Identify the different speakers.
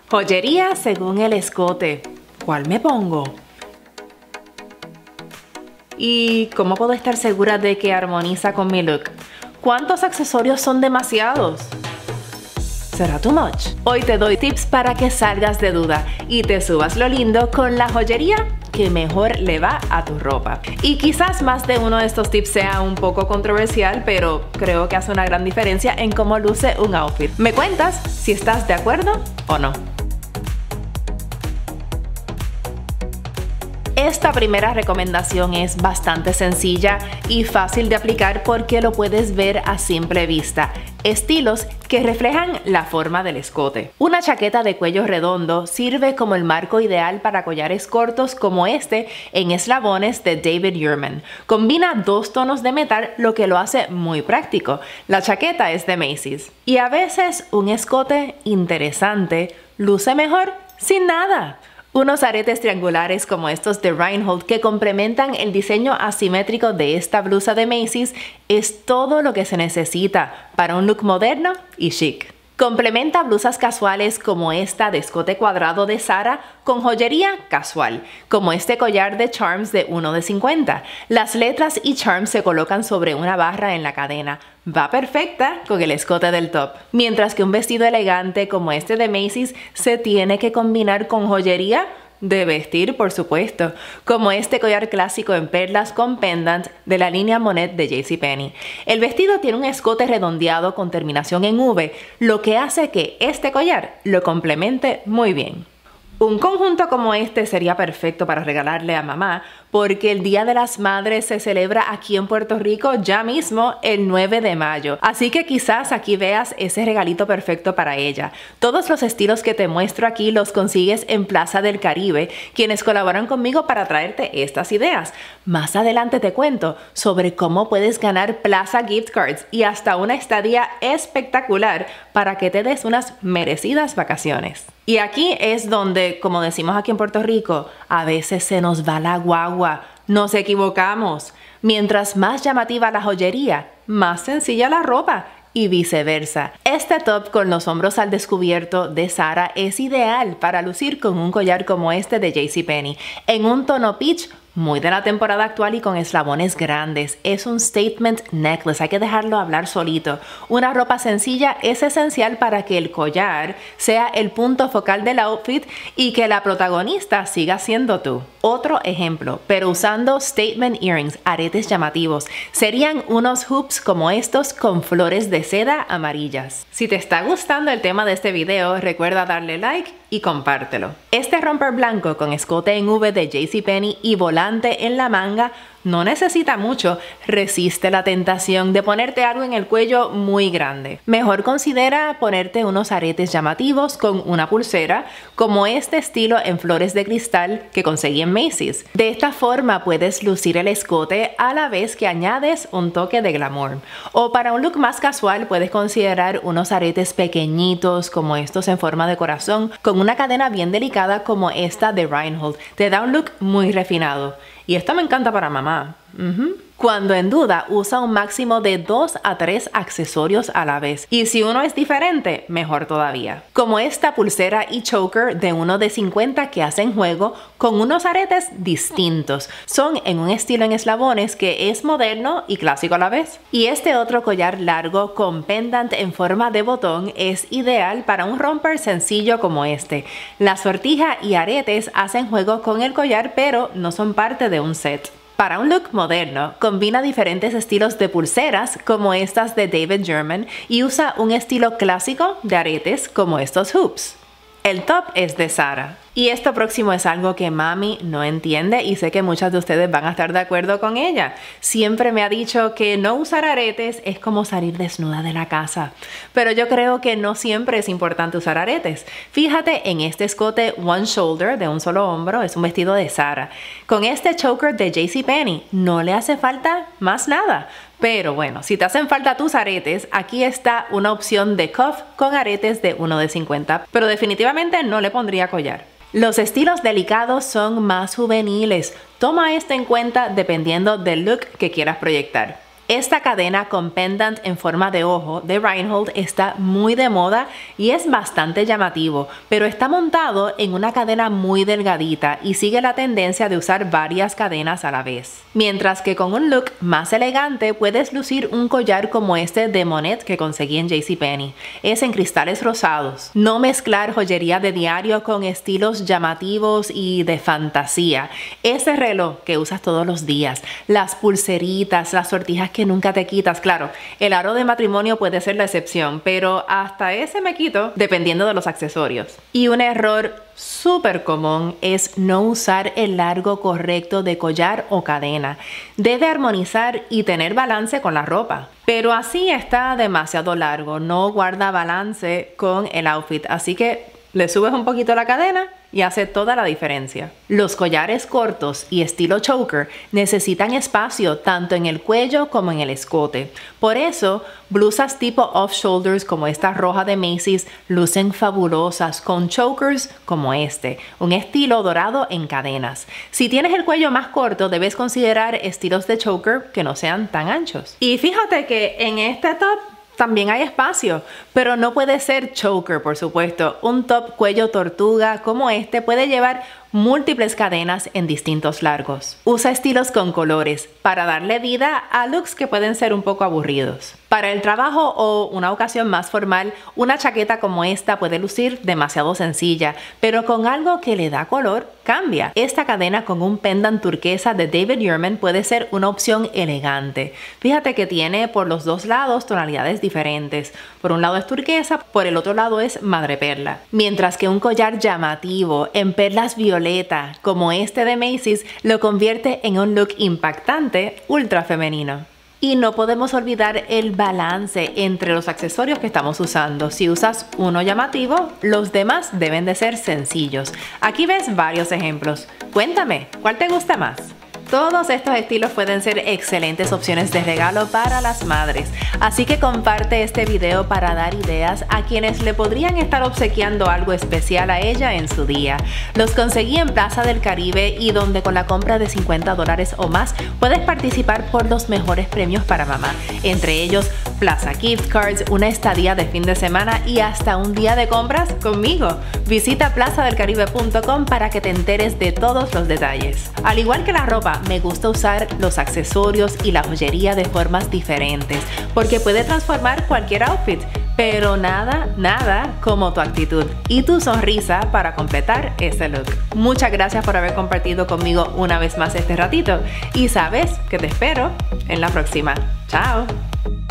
Speaker 1: Joyería según el escote. ¿Cuál me pongo? ¿Y cómo puedo estar segura de que armoniza con mi look? ¿Cuántos accesorios son demasiados? ¿Será too much? Hoy te doy tips para que salgas de duda y te subas lo lindo con la joyería que mejor le va a tu ropa. Y quizás más de uno de estos tips sea un poco controversial, pero creo que hace una gran diferencia en cómo luce un outfit. ¿Me cuentas si estás de acuerdo o no? Esta primera recomendación es bastante sencilla y fácil de aplicar porque lo puedes ver a simple vista. Estilos que reflejan la forma del escote. Una chaqueta de cuello redondo sirve como el marco ideal para collares cortos como este en eslabones de David Yurman. Combina dos tonos de metal, lo que lo hace muy práctico. La chaqueta es de Macy's. Y a veces un escote interesante luce mejor sin nada. Unos aretes triangulares como estos de Reinhold que complementan el diseño asimétrico de esta blusa de Macy's es todo lo que se necesita para un look moderno y chic. Complementa blusas casuales como esta de escote cuadrado de Zara con joyería casual, como este collar de charms de 1 de 50. Las letras y charms se colocan sobre una barra en la cadena. Va perfecta con el escote del top. Mientras que un vestido elegante como este de Macy's se tiene que combinar con joyería de vestir, por supuesto, como este collar clásico en perlas con pendant de la línea Monet de JCPenney. El vestido tiene un escote redondeado con terminación en V, lo que hace que este collar lo complemente muy bien. Un conjunto como este sería perfecto para regalarle a mamá porque el Día de las Madres se celebra aquí en Puerto Rico ya mismo el 9 de mayo. Así que quizás aquí veas ese regalito perfecto para ella. Todos los estilos que te muestro aquí los consigues en Plaza del Caribe, quienes colaboran conmigo para traerte estas ideas. Más adelante te cuento sobre cómo puedes ganar Plaza Gift Cards y hasta una estadía espectacular para que te des unas merecidas vacaciones. Y aquí es donde, como decimos aquí en Puerto Rico, a veces se nos va la guagua, nos equivocamos. Mientras más llamativa la joyería, más sencilla la ropa y viceversa. Este top con los hombros al descubierto de Zara es ideal para lucir con un collar como este de JCPenney, en un tono peach muy de la temporada actual y con eslabones grandes. Es un statement necklace, hay que dejarlo hablar solito. Una ropa sencilla es esencial para que el collar sea el punto focal del outfit y que la protagonista siga siendo tú. Otro ejemplo, pero usando statement earrings, aretes llamativos, serían unos hoops como estos con flores de seda amarillas. Si te está gustando el tema de este video, recuerda darle like y compártelo. Este romper blanco con escote en V de JCPenney y volante en la manga no necesita mucho, resiste la tentación de ponerte algo en el cuello muy grande. Mejor considera ponerte unos aretes llamativos con una pulsera, como este estilo en flores de cristal que conseguí en Macy's. De esta forma puedes lucir el escote a la vez que añades un toque de glamour. O para un look más casual puedes considerar unos aretes pequeñitos como estos en forma de corazón, con una cadena bien delicada como esta de Reinhold. Te da un look muy refinado. Y esto me encanta para mamá. Cuando en duda, usa un máximo de 2 a 3 accesorios a la vez. Y si uno es diferente, mejor todavía. Como esta pulsera y choker de 1 de 50 que hacen juego con unos aretes distintos. Son en un estilo en eslabones que es moderno y clásico a la vez. Y este otro collar largo con pendant en forma de botón es ideal para un romper sencillo como este. La sortija y aretes hacen juego con el collar, pero no son parte de un set. Para un look moderno, combina diferentes estilos de pulseras como estas de David Yurman y usa un estilo clásico de aretes como estos hoops. El top es de Zara. Y esto próximo es algo que mami no entiende y sé que muchas de ustedes van a estar de acuerdo con ella. Siempre me ha dicho que no usar aretes es como salir desnuda de la casa. Pero yo creo que no siempre es importante usar aretes. Fíjate en este escote one shoulder de un solo hombro, es un vestido de Zara. Con este choker de JCPenney no le hace falta más nada. Pero bueno, si te hacen falta tus aretes, aquí está una opción de cuff con aretes de 1 de 50, pero definitivamente no le pondría collar. Los estilos delicados son más juveniles. Toma esto en cuenta dependiendo del look que quieras proyectar. Esta cadena con pendant en forma de ojo de Reinhold está muy de moda y es bastante llamativo, pero está montado en una cadena muy delgadita y sigue la tendencia de usar varias cadenas a la vez. Mientras que con un look más elegante puedes lucir un collar como este de Monet que conseguí en JCPenney. Es en cristales rosados. No mezclar joyería de diario con estilos llamativos y de fantasía. Ese reloj que usas todos los días, las pulseritas, las sortijas que nunca te quitas. Claro, el aro de matrimonio puede ser la excepción, pero hasta ese me quito dependiendo de los accesorios. Y un error súper común es no usar el largo correcto de collar o cadena. Debe armonizar y tener balance con la ropa. Pero así está demasiado largo, no guarda balance con el outfit, así que le subes un poquito la cadena y hace toda la diferencia. Los collares cortos y estilo choker necesitan espacio tanto en el cuello como en el escote. Por eso, blusas tipo off-shoulders como esta roja de Macy's lucen fabulosas con chokers como este, un estilo dorado en cadenas. Si tienes el cuello más corto, debes considerar estilos de choker que no sean tan anchos. Y fíjate que en este top también hay espacio, pero no puede ser choker, por supuesto. Un top cuello tortuga como este puede llevar múltiples cadenas en distintos largos. Usa estilos con colores para darle vida a looks que pueden ser un poco aburridos. Para el trabajo o una ocasión más formal, una chaqueta como esta puede lucir demasiado sencilla, pero con algo que le da color, cambia. Esta cadena con un pendant turquesa de David Yurman puede ser una opción elegante. Fíjate que tiene por los dos lados tonalidades diferentes. Por un lado es turquesa, por el otro lado es madreperla. Mientras que un collar llamativo en perlas violetas como este de Macy's lo convierte en un look impactante, ultra femenino. Y no podemos olvidar el balance entre los accesorios que estamos usando. Si usas uno llamativo, los demás deben de ser sencillos. Aquí ves varios ejemplos. Cuéntame, ¿cuál te gusta más? Todos estos estilos pueden ser excelentes opciones de regalo para las madres, así que comparte este video para dar ideas a quienes le podrían estar obsequiando algo especial a ella en su día. Los conseguí en Plaza del Caribe y donde con la compra de $50 o más puedes participar por los mejores premios para mamá, entre ellos Plaza Gift Cards, una estadía de fin de semana y hasta un día de compras conmigo. Visita plazadelcaribe.com para que te enteres de todos los detalles. Al igual que la ropa, me gusta usar los accesorios y la joyería de formas diferentes, porque puede transformar cualquier outfit, pero nada como tu actitud y tu sonrisa para completar ese look. Muchas gracias por haber compartido conmigo una vez más este ratito y sabes que te espero en la próxima. ¡Chao!